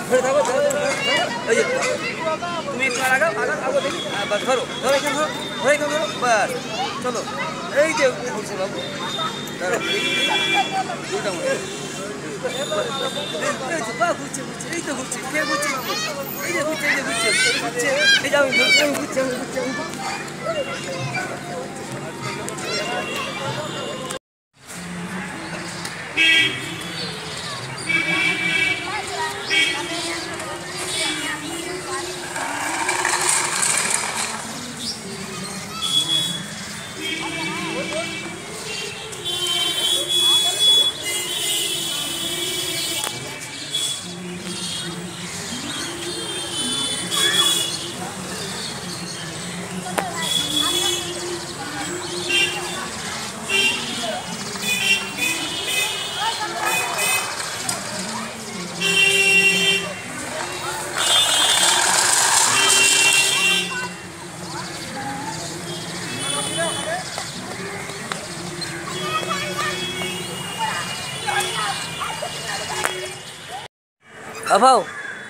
ধরে থাকো এই যে তুমি একটু আগাও আগাও দেখি বাস ধরো ধরো এখানে ধরো বাস চলো এই যে ঘুরছে বাবু ধরো দুইটা মতো ঘুরছে এই তো ঘুরছে কে ঘুরছে বাবু এই যে ঘুরছে এই যে আমি ঘুরছি আবাও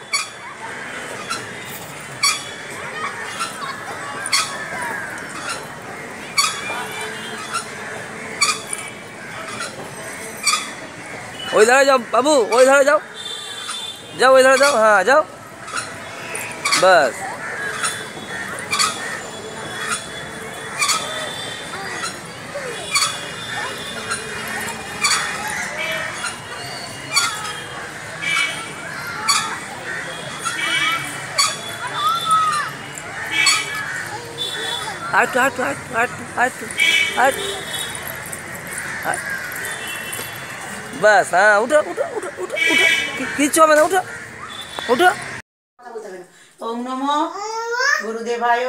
ওই ধারে যাও বাবু ওই ধারে যাও ওই ধারে যাও হ্যাঁ যাও বাস आठ बस हाँ उठो किच्छु হবে না उठो ओम नमो गुरुदेवाय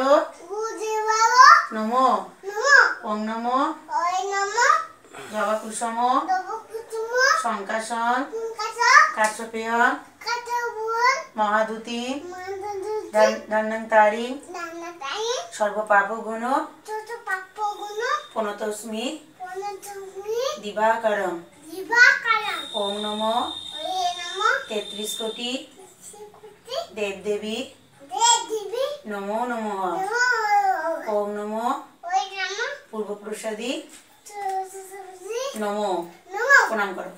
नमो ओम नमो जवाकुसुम संकाशन काश्यपेय महादूती धन्वंतरी सर्वपापगुण प्रणतोस्मि दिवाकरम ओम नमो 33 कोटि देव देवी नमो नमः ओम नमो पूर्व प्रसादी नमो प्रणाम करो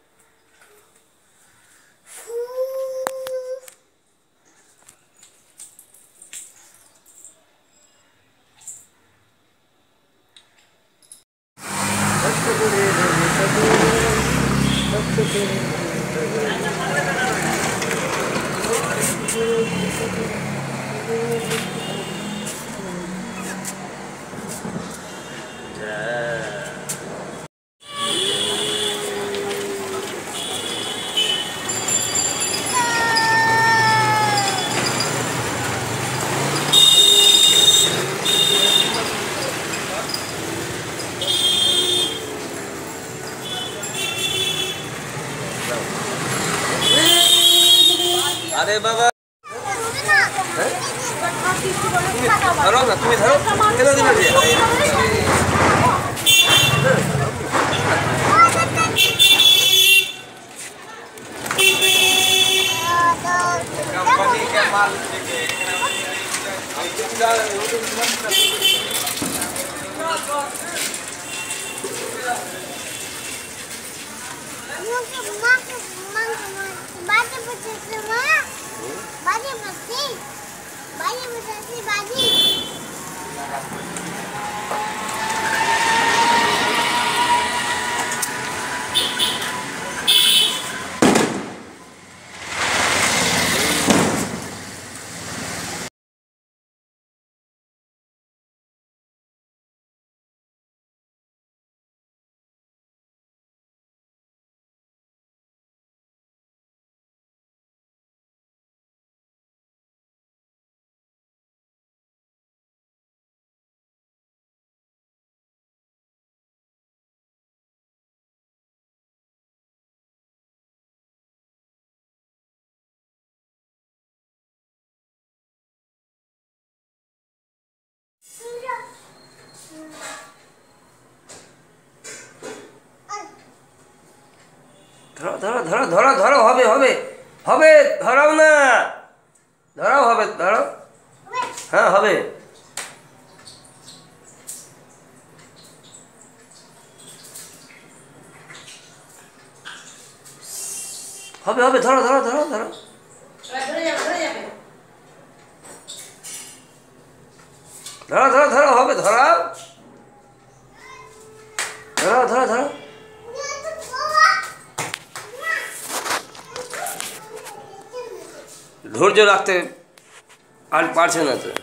अरे बाबा धरो ना तुम्हें धरो कितना दिन लगे कंपनी के माल लेके ধরো ধরো ধরো ধরো ধরো হবে হবে হবে, ধরাও না, ধরাও, হবে, ধরাও। হ্যাঁ হবে। হবে হবে, ধরো ধরো ধরো ধরো। ধরো ধরো ধরো, হবে, ধরাও, ধরো ধরো ধরো। ধৈর্য রাখতে আর পারছে না তো।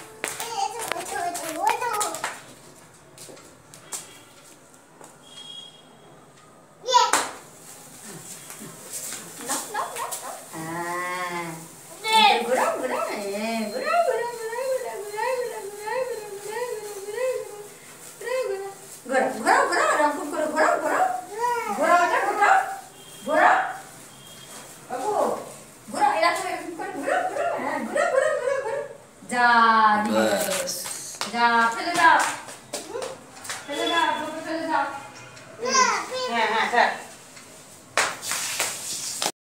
যা ফেলে দাও, ফেলে দাও, ফেলে দাও। হ্যাঁ হ্যাঁ